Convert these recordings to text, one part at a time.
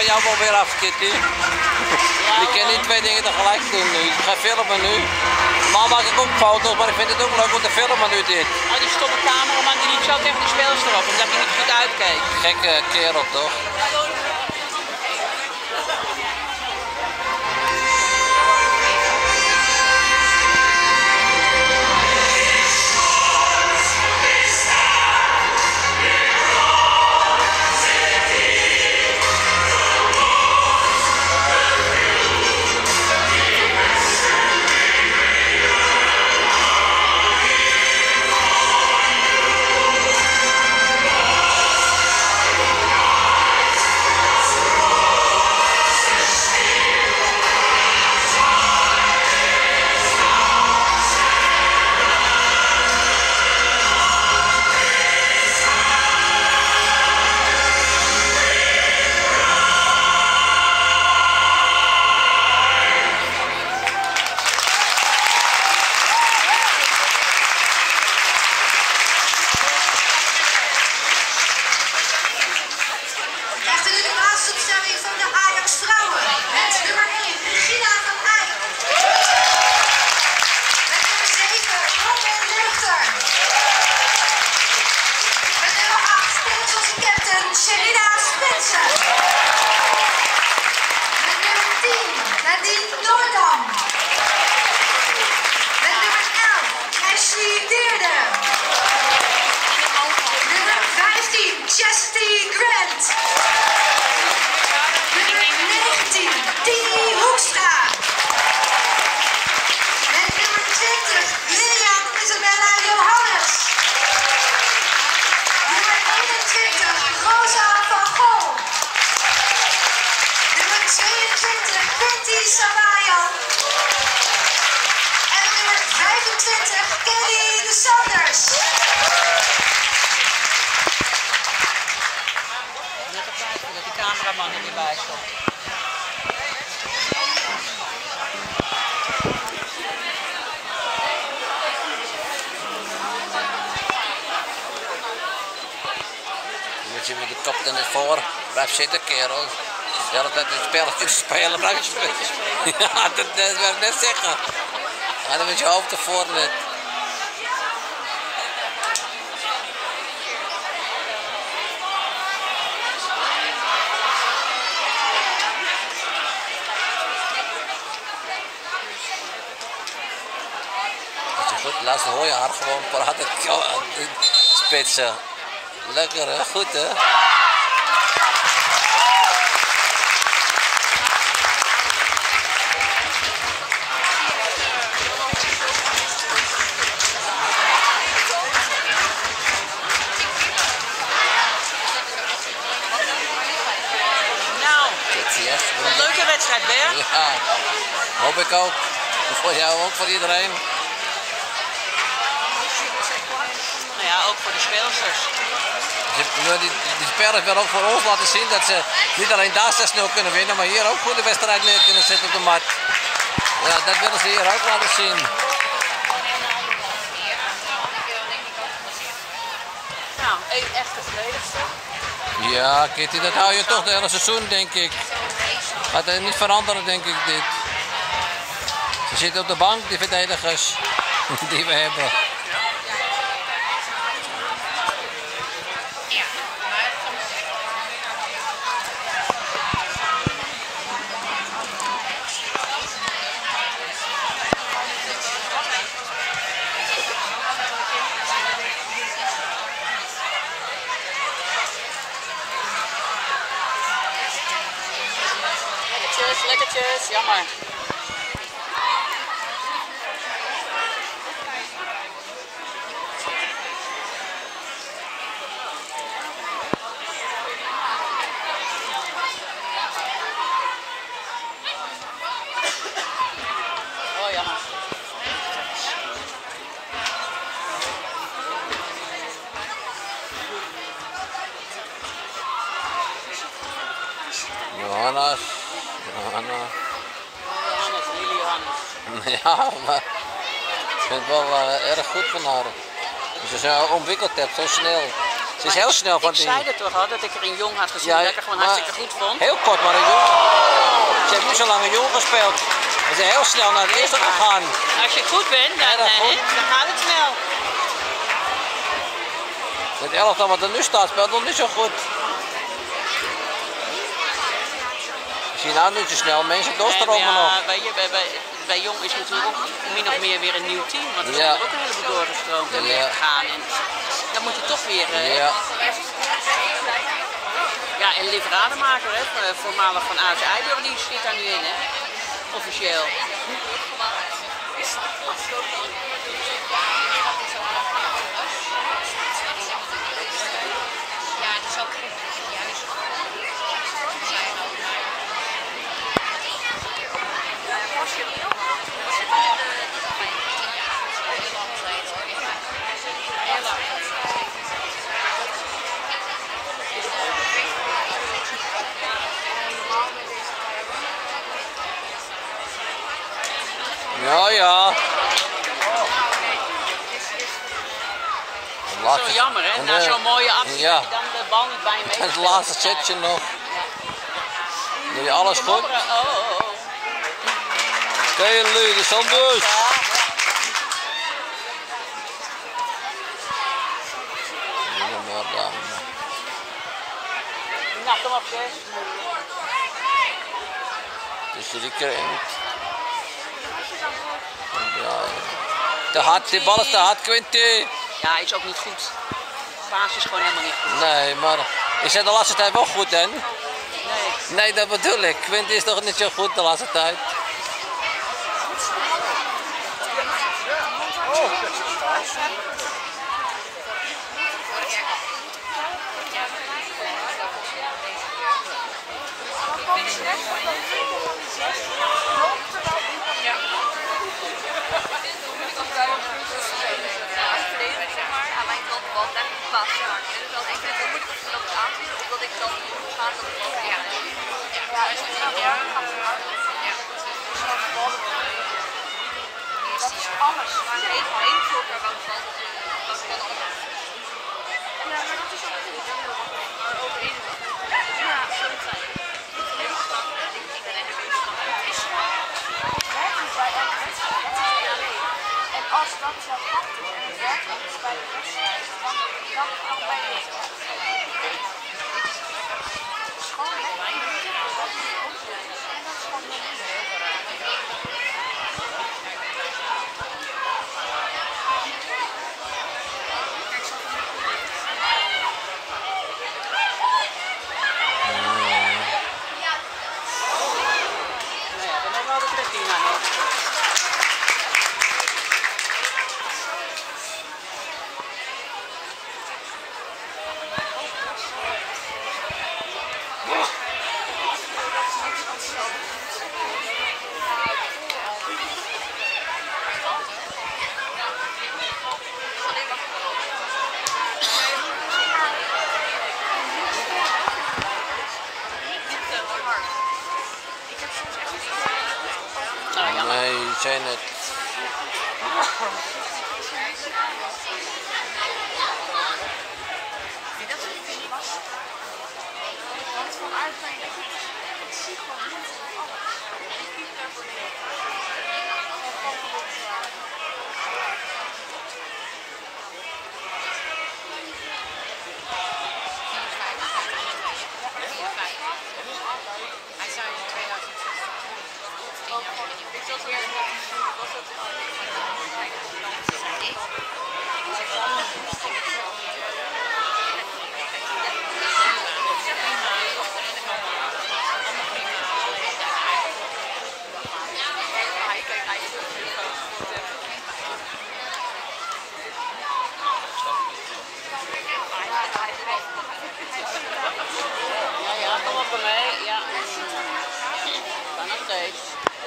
jou wel weer af, Kitty. Je kan niet twee dingen tegelijk doen nu. Ik ga filmen nu. Normaal maak ik ook foto's, maar ik vind het ook leuk om te filmen nu dit. Oh, die stomme cameraman die liep zo tegen die speelster op, omdat hij niet goed uitkeek. Gekke kerel toch? Dat die cameraman er niet bij stond. Moet je met de kop er net voor. Blijf zitten, kerel. Je had altijd het spelletje spelen, blijf je spelen. Ja, dat wil ik net zeggen. Ga dan met je hoofd ervoor net. Goed, laatste hoor je haar gewoon praten, spitsen. Lekker hè, goed hè. Nou, een leuke wedstrijd, Bert. Ja, hoop ik ook. Voor jou ook, voor iedereen. Nou ja, ook voor de speelsters. Die spelers willen ook voor ons laten zien dat ze niet alleen daar 6-0 kunnen winnen, maar hier ook goed de wedstrijd neer kunnen zetten op de mat. Ja, dat willen ze hier ook laten zien. Nou, één echte verdedigster. Ja, Kitty, dat hou je toch de hele seizoen, denk ik. Gaat er niet veranderen, denk ik, dit. Ze zitten op de bank, die verdedigers die we hebben. Lekkertjes, jammer. Oh, jammer. Johannes. Ja, maar ik vind het wel erg goed van haar. Als je zo ontwikkeld hebt, zo snel. Ze is heel snel van Ik zei het toch al, dat ik er een jong had gezien, Ja, dat ik er gewoon maar- hartstikke goed vond. Heel kort, maar een jongen. Ze heeft niet zo lang een jongen gespeeld. Ze is heel snel naar de eerste gegaan. Als je goed bent, dan, dat goed. dan gaat het snel. Het elftal wat er nu staat speelt nog niet zo goed. Ik zie nou niet zo snel mensen doorstromen nog. Ja, bij Jong is natuurlijk ook min of meer weer een nieuw team. Want er zijn Ja. er ook een heleboel doorgestroomd en Ja. weggegaan. En dan moet je toch weer... Ja. Ja, en Liv Rademaker, hè, voormalig van AS Eiburg, die zit daar nu in, hè? Officieel. Ja, het is ook juist. Heel lang. Ja, ja. Dat is zo jammer, hè? Na zo'n mooie actie ja. dat je dan de bal niet bij je mee. Het laatste setje nog. Doe je alles goed? Oh. Kelly, de Sanders. Nou, kom op, Jess. Dus die kringt. Ja, te hard, die bal is te hard, Quinty. Ja, is ook niet goed. De paas is gewoon helemaal niet goed. Nee, maar is hij de laatste tijd wel goed, hè? Nee. Nee, dat bedoel ik. Quinty is toch niet zo goed de laatste tijd. Aan mijn kant de bal echt pas maken. Dus dan ik dan moet ik het dan aanzien, of dat ik dan ga dat ik dan ja. Ja, is het gaat ja, gaat het hard. Ja. Dat is alles. Maar één vlogger wou van dat kan anders. Ja, maar dat is ook goed. Maar over één. Ja, sorry. Ik ben er bezig van. Het is werkelijk bij elke wedstrijd. En als dat zo gaat en het werkelijk is bij de wedstrijd, dan bij de wedstrijd. Het is gewoon lekker. En dat is gewoon Nou ja, dan hebben we de Christina nog. Nou, jammer. Nee, zijn het. Hij zou in 2016 10 jaar Ja, kom op bij mij. Ja. Kan nog steeds.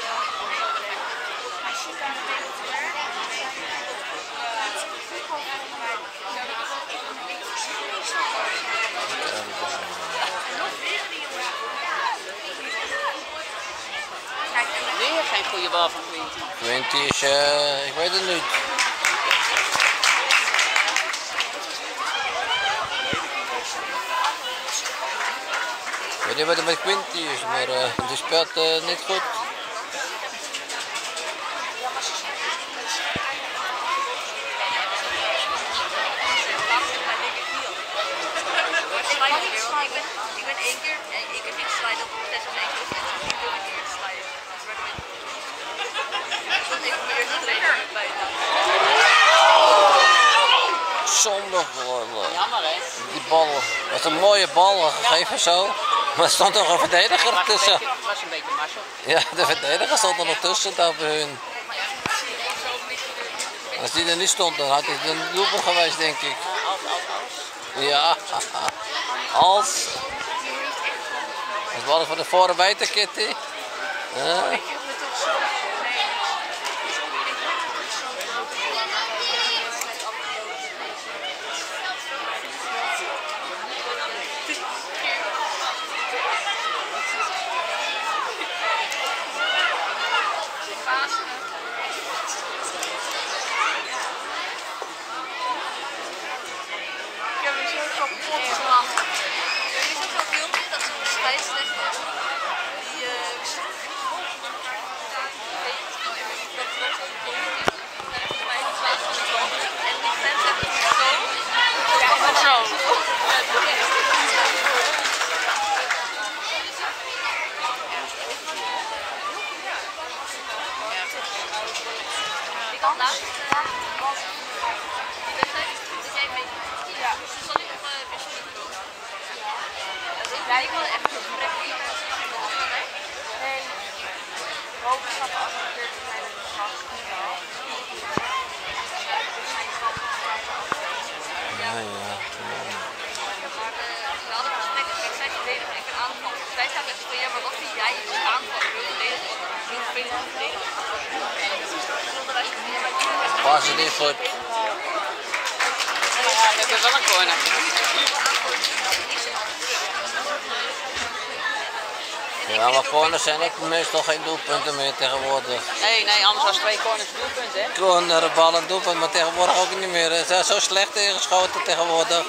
Weer geen goede bal van Quinty. Quinty is, ik weet het niet. Die werd met Quinty, maar die speelt niet goed. Ik ben één keer niet slijden op test en één keer niet slijden. Dat is mijn eerste trainer bij Zondag. Jammer hè? Die bal was een mooie bal gegeven zo. Maar er stond nog een verdediger tussen. Het was een beetje mazzel. Ja, de verdediger stond er nog tussen daar bij hun. Als die er niet stond, dan had het een doelpunt geweest, denk ik. Ja, als. Het was voor de voorbijter, Kitty. Ja. Ja, ik wil echt een gesprek met iemand. Nee. Hoop ik dat als een keer te zijn met de gast. Ja, ja. Maar we hadden gesprekken, ik zei verdedigen, ik ben aanval. Zij zei echt van, ja, maar wat vind jij in aanval? Ik wil verdedigen. Ik wil verdedigen. Pas het niet goed. Ja, ik heb wel een corner. Ja, maar corners zijn ook meestal geen doelpunten meer tegenwoordig. Nee, anders was 2 corners doelpunt hè. Cornerbal en doelpunt, maar tegenwoordig ook niet meer. Ze zijn zo slecht ingeschoten tegenwoordig.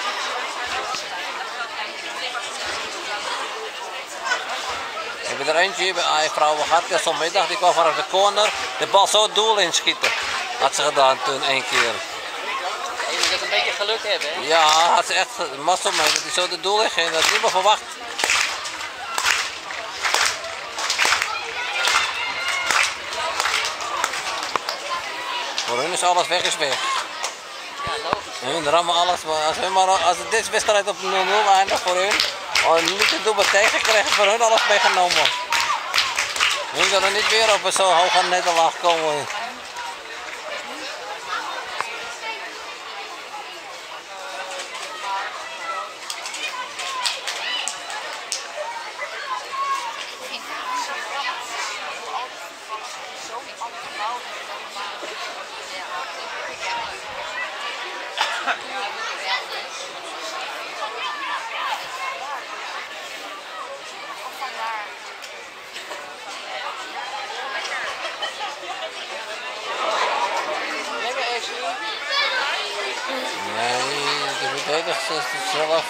Ik heb er eentje hier bij AI Vrouwen gehad, vanmiddag, die kwam vanaf de corner de bal zo het doel inschieten. Had ze gedaan toen 1 keer. Je moet ook een beetje geluk hebben hè. Ja, had ze echt mazzel mee dat hij zo de doel in ging, dat had niemand verwacht. Voor hun is alles weg, is weg. Ja, logisch. Hun rammen alles, maar als deze wedstrijd op 0-0 eindigt voor hun, niet te doen wat tegen krijgen, voor hun alles meegenomen. Hun zullen niet weer op zo hoog aan nederlaag komen. Lekker Ashley. Nee, de verdedigers is het zelf.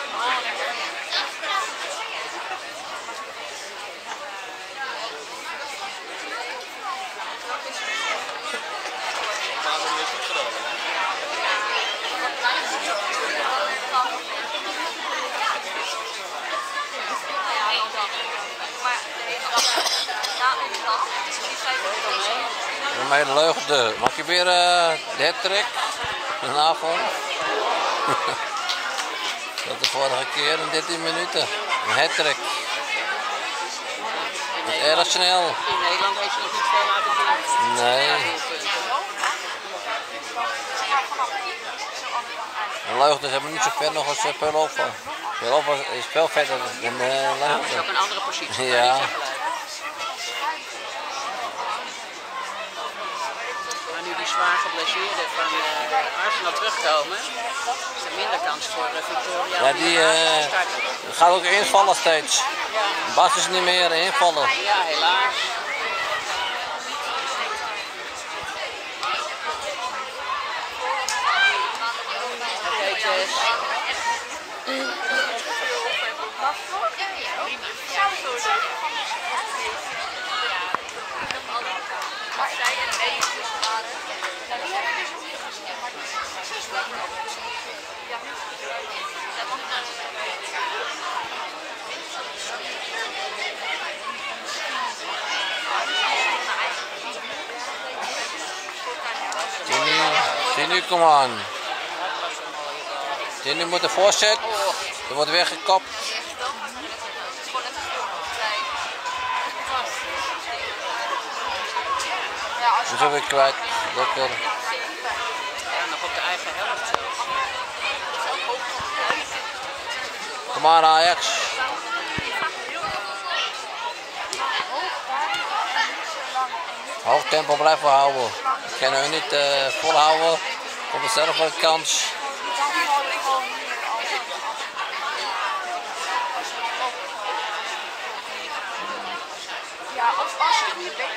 Mijn leugde. Mag je weer de hat-trick vanavond? Dat de vorige keer in 13 minuten. Een hat-trick. Dat is erg snel. In Nederland heeft ze nog niet veel laten zien. Nee. En Leugden is helemaal niet zo ver nog als Peloppa. Peloppa is veel verder dan Leugden. Dat is ook een andere positie. Ja. Maar nu die zwaar geblesseerden van Arsenal terugkomen, is er minder kans voor Victoria. Ja, die gaat ook invallen steeds. Bas is niet meer invallen. Ja, helaas. Oké, Jess. Maar zij en nee tussen waren. Die heb ik dus nog niet gezien. Maar die is wel ja, dat mag naar Tini, kom aan. Tini moet de voorzet. Er wordt weer gekapt. We zijn weer kwijt. Lekker. Ja, nog op de eigen helft zelfs. Kom aan Ajax. Hoog tempo blijven houden. Kunnen we niet volhouden. Komt er zelf wel een kans. Ja, als je goede benen.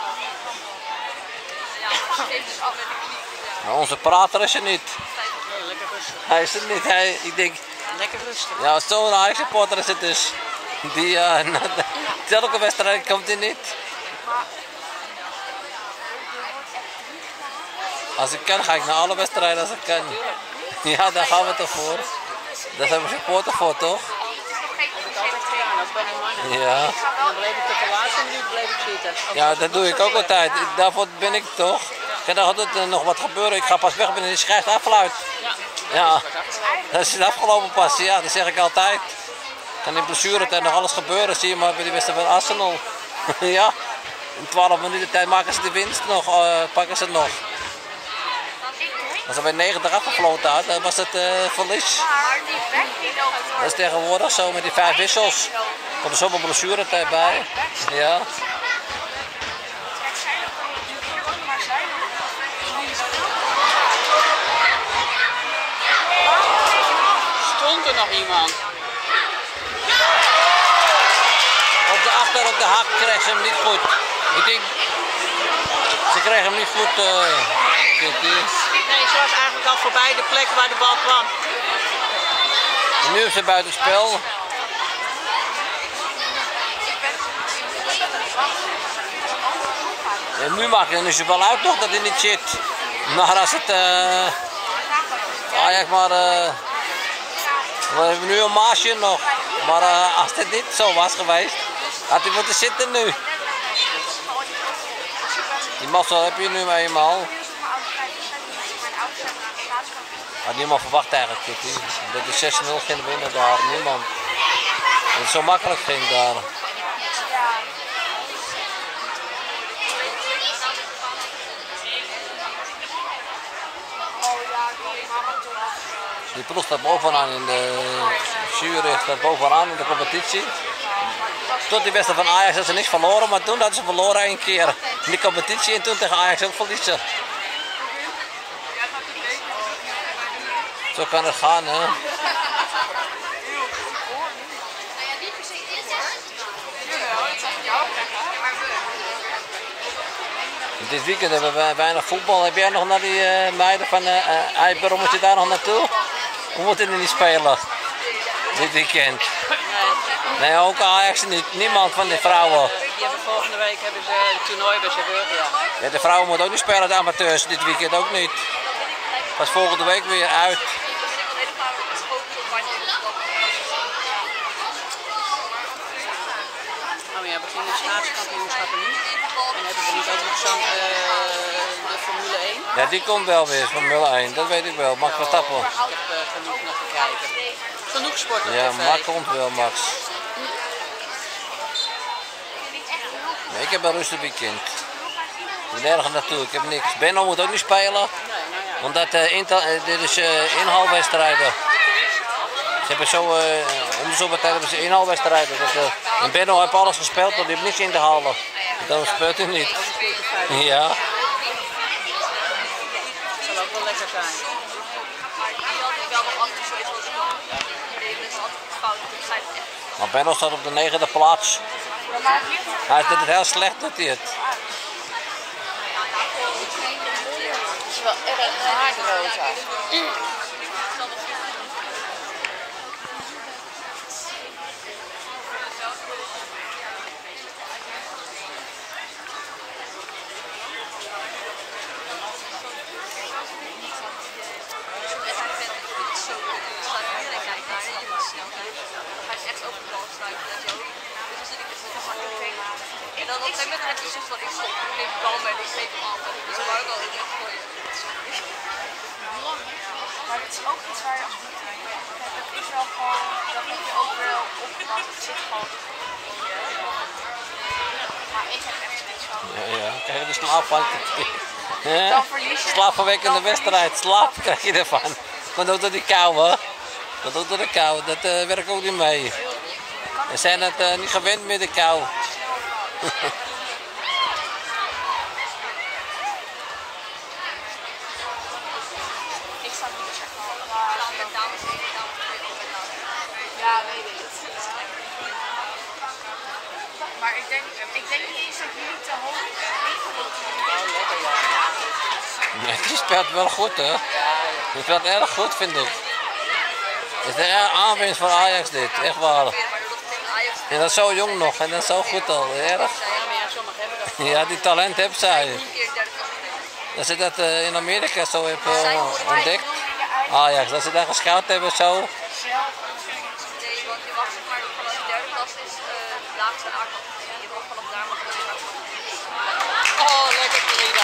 Ja, steeds af met de knie. Maar onze prater is er niet. Lekker rustig. Hij is er niet. Ik denk, Lekker rustig. ja, zo'n Ajax supporter is het dus. Die telke wedstrijd komt hij niet. Als ik kan ga ik naar alle wedstrijden als ik kan. Ja, daar gaan we toch voor. Daar zijn we supporter voor toch? Heb ik altijd gedaan, ook bij die mannen. Ja. Dan bleef ik tot de laatste minuut bleef ik zitten. Ja, dat doe ik ook altijd. Daarvoor ben ik toch. Kijk, dan gaat er nog wat gebeuren. Ik ga pas weg binnen de schijf afluit. Ja, dat is afgelopen pas. Ja, dat zeg ik altijd. Kan in blessuretijd nog alles gebeuren. Zie je maar bij die wedstrijd van Arsenal. Ja, in 12 minuten tijd maken ze de winst nog. Pakken ze het nog. Als er bij 90 afgefloten had, dan was het verlies. Maar die weg niet over. Dat is tegenwoordig zo met die 5 wissels. Komt er zoveel blessuretijd bij. Ja. Kijk, zij nog wel natuurlijk ook, maar zij nog. Stond er nog iemand? Op de achter, op de hak kreeg ze hem niet goed. Ik denk, ze kregen hem niet goed. Nee, ze was eigenlijk al voorbij de plek waar de bal kwam. En nu is ze buitenspel. En nu mag je dus wel uit nog dat hij niet zit. Maar als het Ajax maar we hebben nu een maasje nog. Maar als het niet zo was geweest, had hij moeten zitten nu. Die massa heb je nu eenmaal. Had niemand verwacht eigenlijk, Kitty. Dat de 6-0 ging winnen daar, niemand. Dat het zo makkelijk ging daar. Die ploeg staat bovenaan in de jury, staat bovenaan in de competitie. Tot die wedstrijd van Ajax had ze niks verloren, maar toen hadden ze verloren 1 keer in de competitie en toen tegen Ajax ook verliezen. Zo kan het gaan, hè. Dit weekend hebben we weinig voetbal. Heb jij nog naar die meiden van Eiber, moet je daar nog naartoe? We moeten er niet spelen dit weekend. Nee, ook Ajax niet. Niemand van de vrouwen. Die hebben volgende week hebben ze het toernooi bij Zeeburgia. Ja, de vrouwen moeten ook niet spelen, de amateurs. Dit weekend ook niet. Pas volgende week weer uit. Oh ja, beginnen de staatskampioenschappen nu. En hebben we niet ook nog zo'n de Formule 1? Ja, die komt wel weer, Formule 1. Dat weet ik wel. Max Verstappen. Ik heb genoeg nog te kijken. Genoeg sport op Ja, tv. Max komt wel, Max. Nee, ik heb een rustig weekend. Ik ben nergens naartoe, ik heb niks. Benno moet ook niet spelen. Omdat dit is inhaalwedstrijden. Ze hebben zo, om de zoveel tijd hebben ze inhaalwedstrijden. En Benno heeft alles gespeeld, maar die heeft niks in te halen. Dan speelt hij niet. Ja. Dat zal ook wel lekker zijn. Maar Benno staat op de 9e plaats. Hij doet het heel slecht, doet hij het. Het is wel erg haardeloos. dan op een gegeven moment heb je zoiets van, ik stop, ik neem de bal mee en ik geef hem af. Dus dan wou ik al niet gooien. Maar het is ook iets waar je als moeder dat is wel gewoon, dat heb je ook wel opgevat. Het zit gewoon in je. Maar ik heb echt zoiets van. Ja, krijg je de slaap van. Dan verlies je. Slaapverwekkende wedstrijd, slaap krijg je ervan. Maar dat door die kou, hè? Dat doet door de kou, dat werkt ook niet mee. We zijn het niet gewend met de kou. Ik sta niet echt wel. Dan met dames en heren, dames en heren. Ja, weet ik. Maar ik denk niet eens dat jullie te hoog Oh, lekker ja. Nee, die speelt wel goed, hè? Die speelt erg goed, vind ik. Het is een aanwinst voor Ajax dit, echt waar. En dat is zo jong nog en dat is zo goed al, erg. Ja, maar ja, sommigen hebben dat. Ja, die talent heeft zij. Dat ze dat in Amerika zo hebben ontdekt. Ajax, dat ze daar gescout hebben zo. Nee, want je mag zeg maar vanaf de derde klas is de laagste aankomst. Je mag vanaf daar mag je naar Oh, lekker Frida.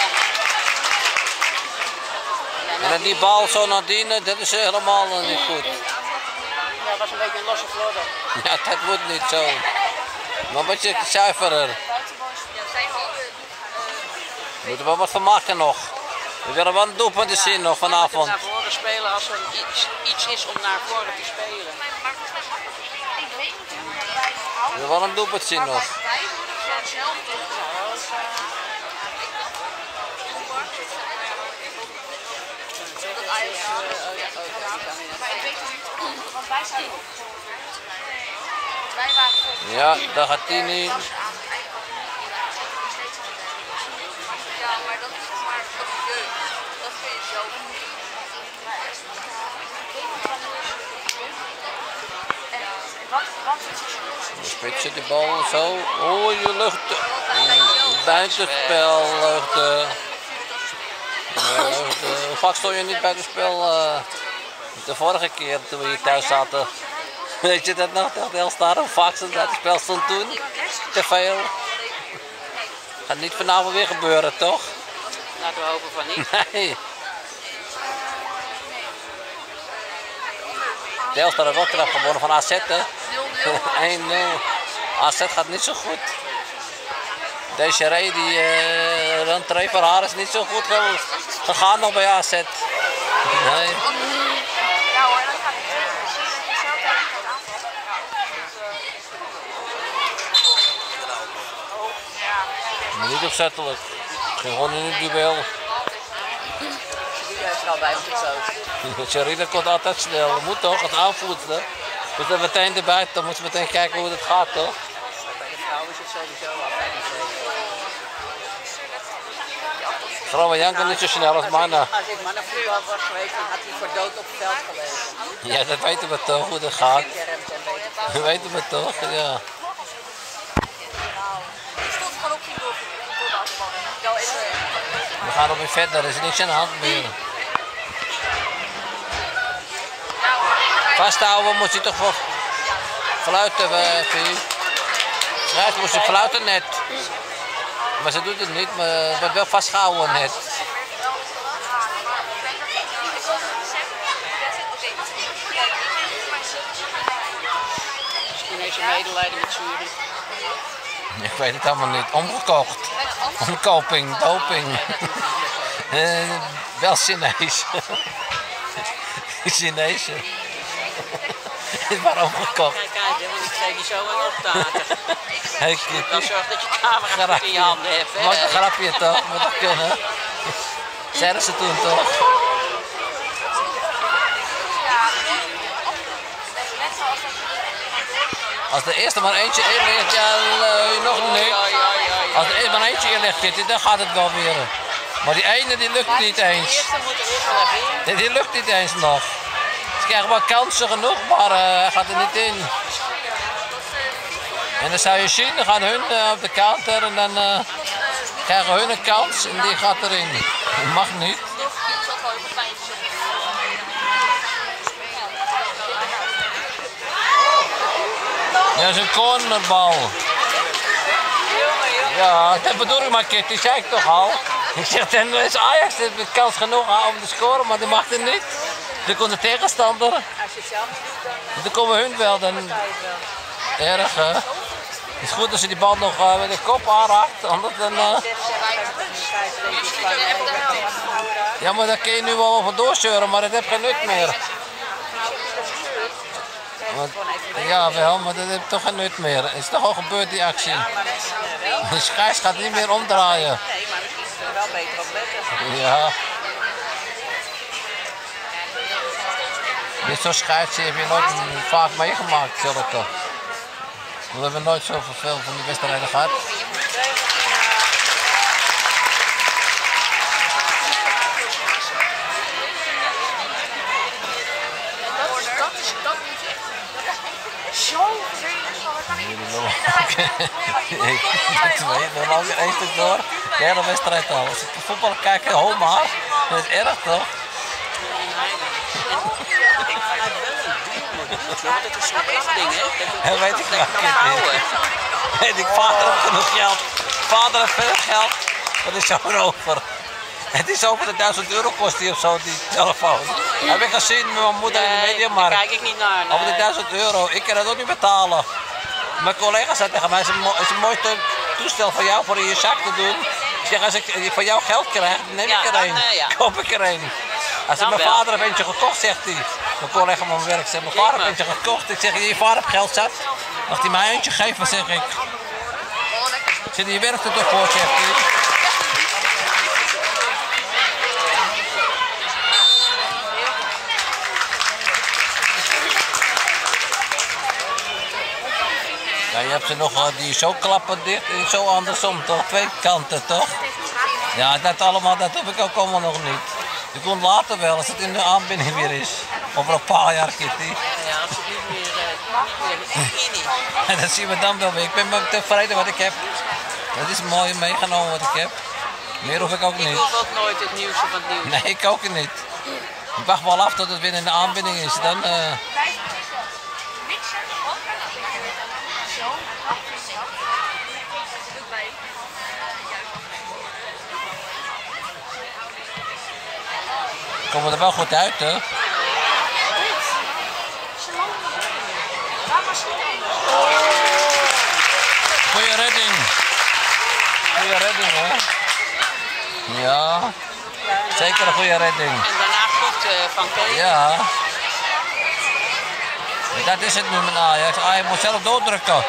En dan die bal zo naar dienen, dat is helemaal niet goed. Ja, dat was een beetje een losse vlodder. Ja, dat moet niet zo. Maar een beetje zuiverer. Ja, zijn handen. We moeten wel wat van maken nog. We willen wel een doelpunt zien nog vanavond. Naar voren spelen als er iets is om naar voren te spelen. Maar volgens mij mag dat niet. Ik weet niet hoe het bij de ouders. We willen wel een doelpunt zien nog. Wij worden gewoon zelf toch. Dat Ajax. Maar ik weet het niet, want wij zijn ook gewoon. Want wij waren volgens Ja, daar gaat hij niet. aan het einde van de steeds Ja, maar dat is zeg maar dat is jeugd. Dat vind je zelf. wat is het? Spitsen de bal zo. Oh, je lucht. Buitenspel, lucht. Hoe vaak stond je niet buitenspel de vorige keer toen we hier thuis zaten? Weet je dat nog? Dat heel star, hoe vaak ze dat spel stond toen? Te veel. Gaat niet vanavond weer gebeuren, toch? Laten we hopen van niet. Nee. Telstar heeft wel terug gewonnen van AZ, hè? 1-0. AZ gaat niet zo goed. Deze rij, die rentree van haar is niet zo goed gegaan nog bij AZ. Nee. Ja hoor, dan gaat het weer zien dat je zelf tegen het aanpakken. Maar niet opzettelijk. Ging gewoon in het duel. Die is er al bij om te stoten. Sherida komt altijd snel. Moet toch, het aanvoelen. Moet er meteen erbij, dan moeten we meteen kijken hoe het gaat, toch? Bij de vrouw is het sowieso altijd niet zo. Vrouwen janken niet zo snel als mannen. Als ik mannenvoetbal was geweest, dan had hij voor dood op het veld gelegen. Ja, dat weten we toch, hoe dat gaat. Geremd en weet Dat weten we toch, ja. Ik stond gewoon op die door de afval. Wel even. We gaan nog weer verder, er is niks aan de hand meer. Vasthouden moet je toch wel fluiten, Schrijf moest je fluiten net. Maar ze doet het niet, maar het wordt wel vastgehouden net. Misschien heeft ze medelijden met Zurich. Ik weet het allemaal niet. Omgekocht. Omkoping, doping. Wel Chinees. Chinees. Is maar omgekocht. Kijk, want ik geef je zo een optaten. Hey, Dan zorg dat je camera goed in je handen hebt. Hè? Wat een grapje toch? Moet dat kunnen. Zeiden ze toen toch? Als de eerste maar eentje in ligt, ja, nog niet. Als er eerst maar eentje in ligt, dan gaat het wel weer. Maar die ene die lukt niet eens. De eerste moet er eerst wel in. Die lukt niet eens nog. Ze krijgen wel kansen genoeg, maar hij gaat er niet in. En dan zou je zien, dan gaan hun op de counter en dan krijgen hun een kans en die gaat erin. Dat mag niet. Ja, dat is een cornerbal. Ja, dat bedoel ik maar, Kit. Die zei ik toch al. Ik zeg, dan is Ajax de kans genoeg om te scoren, maar die mag het niet. Dan komt de tegenstander. Als je het zelf niet doet, dan Dan komen hun wel. Dan sta je het wel. erg, hè. Het is goed als je die bal nog met de kop aanraakt, anders dan... Ja, maar daar kun je nu wel vandoor zeuren, maar dat heeft geen nut meer. Ja, wel, maar dat heeft toch geen nut meer. Het is toch al gebeurd, die actie. De scheids gaat niet meer omdraaien. Nee, maar misschien is het er wel beter op letten. Ja. Dit soort scheidsen heb je nooit vaak meegemaakt, zulke. We hebben nooit zoveel van die wedstrijden gehad. Dat moet echt zo vervelend van. Dat kan ik niet. Dan loop je één stuk door. De hele wedstrijd al. Als ik voetbal kijk, hou maar. Dat is erg toch? Dat is zo'n ding, hè? Dat weet ik wel. Weet ik, vader heeft genoeg geld. Vader heeft veel geld. Wat is zo over? Het is over de €1000 kost die of zo, die telefoon. Heb ik gezien met mijn moeder in de Mediamarkt. Daar kijk ik niet naar. Over de €1000. Ik kan het ook niet betalen. Mijn collega zei tegen mij, het is een mooi toestel voor jou, voor in je zak te doen. Ik zeg, als ik van jou geld krijg, dan neem ik er een. Koop ik er een. Als mijn vader heeft eentje gekocht, zegt hij. Mijn collega van mijn werk zegt, mijn vader heeft eentje gekocht. Ik zeg, je vader heeft geld zat. Mag hij mij eentje geven, zeg ik. Zit je werkt er toch voor, zegt hij. Ja, je hebt ze nog die zo klappen dicht en zo andersom, toch? Twee kanten, toch? Ja, dat allemaal, dat heb ik ook allemaal nog niet. Je komt later wel, als het in de aanbinding weer is. Over een paar jaar, Kitty. Ja, als het niet meer En dat zien we dan wel weer. Ik ben maar tevreden wat ik heb. Dat is mooi meegenomen wat ik heb. Meer hoef ik ook Ik niet. hoef ook nooit het nieuwste van het nieuws. Nee, ik ook niet. Ik wacht wel af tot het weer in de aanbinding is. Dan, komen we er wel goed uit, hè? Goeie redding. Goeie redding, hè? Ja. Zeker een goede redding. En daarna goed van Kees. Ja. Dat is het nu met Ajax. Ajax moet zelf doordrukken.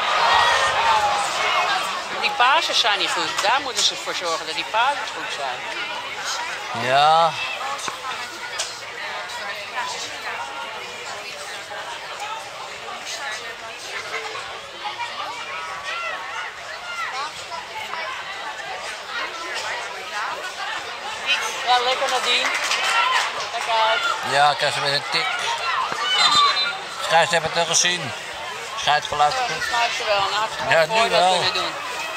Die pases zijn niet goed. Daar moeten ze voor zorgen dat die pases goed zijn. Ja. Ja, lekker Nadine. Kijk uit. Ja, krijg ze weer een tik. Scheids hebben het al gezien. Scheidsgeluid. Ja, dat smaakt ze wel. Nou, had ze Ja, gewoon nu voor dat wel. kunnen doen.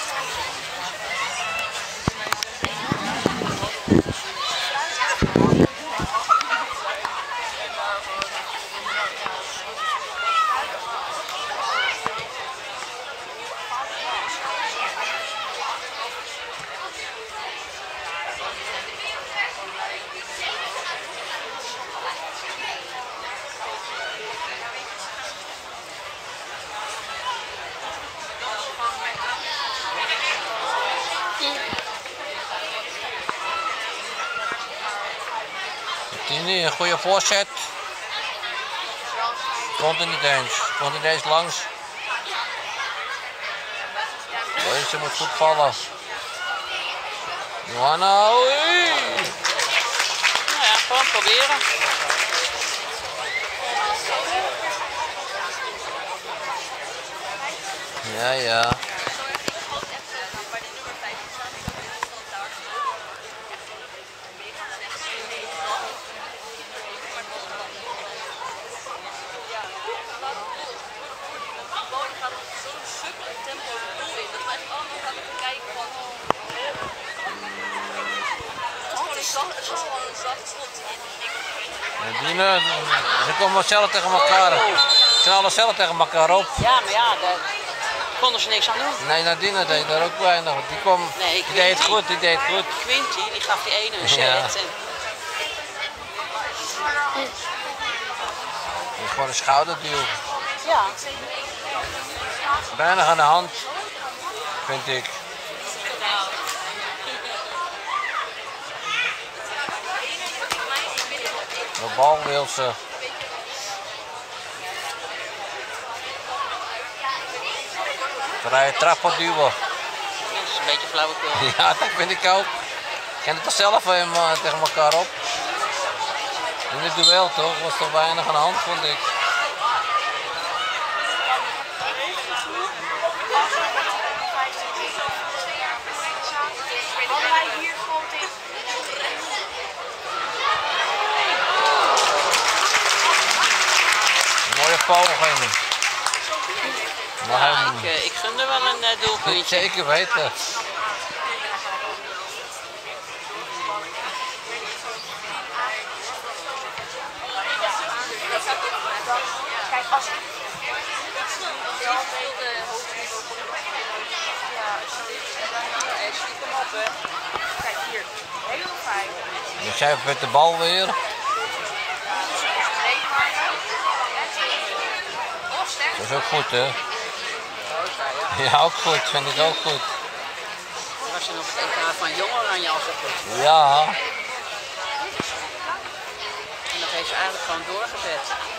Tini, een goede voorzet. Komt er niet eens. Komt er eens langs. Deze moet goed vallen. Johanna, oei! Nou ja, gewoon proberen. Ja, ja. Ze komen zelf tegen elkaar. Ze knallen zelf tegen elkaar op. Ja, maar ja, konden ze niks aan doen. Nee, Nadine deed er ook weinig. Die kwam, Nee, die deed het goed, die deed het goed. Quinty, die gaf die ene een set. Ja. En Het is gewoon een schouderduw. ja, Weinig aan de hand, vind ik. De bal wil ze. Vrije trap op duwen. dat is een beetje flauwekul. Ja, dat vind ik ook. Ik ken het toch zelf even tegen elkaar op. In het duel toch, was toch weinig aan de hand, vond ik. Hadden wij hier gewoon tegen. Mooie poging. Maar Ja, hem ik gun er wel een doelpuntje. zeker weten. Kijk, als ik. Kijk hier, heel fijn. Dus jij met de bal weer. Breed maken. Of sterk. Dat is ook goed, hè? Ja, ook goed, vind ik ook goed. Was je nog het EK van Jong Oranje als het goed. Ja, En dat heeft ze eigenlijk gewoon doorgezet.